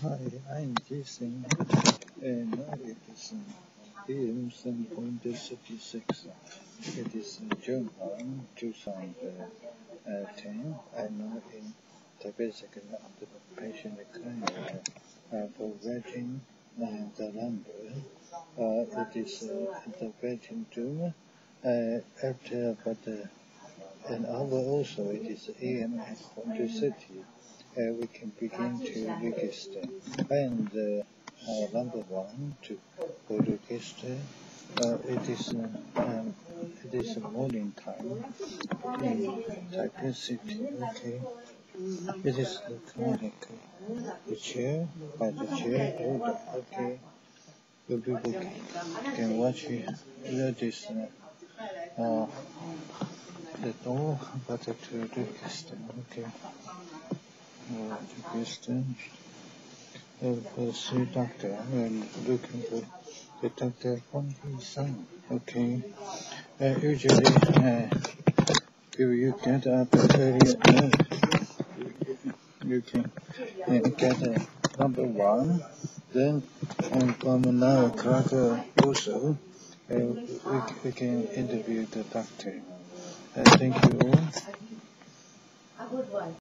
Hi, I'm Jason, and it is PM 7.36. It is June 1, 2010. I'm now in the basic patient clinic for writing the number. It is the waiting room. After about an hour also, it is AM 130. We can begin to register. And number one to register. It is morning time in Taipei City. Okay. It is the clinic. The chair by the chair order. Okay. The people can watch it. That is the door, but to register. Okay. Register. See doctor. Looking for the doctor from his son. Okay. Usually, if you get up early, you can get number one. Then from 9 o'clock also, we can interview the doctor. Thank you all.